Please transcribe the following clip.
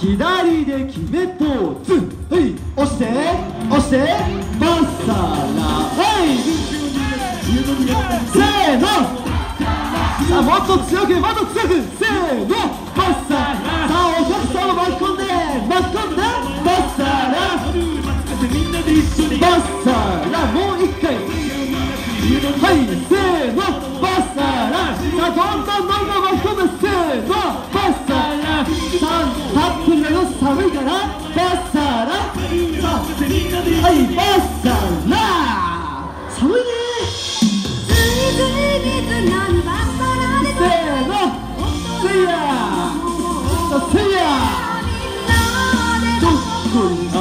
左で決めポーズ、はい、押して押してバッサラ、はいせーの、さあもっと強くもっと強く、せーのバッサラ、さあお客さんを巻き込んでバッサラバッサラ、もう一回、はい、せーのバッサラ、さあどんどん巻き込んで、せーのバッサラ、さあタップルだよ、寒いからバッサラ、さあはいバッサラ、寒いねせーのせいやせいやどっこい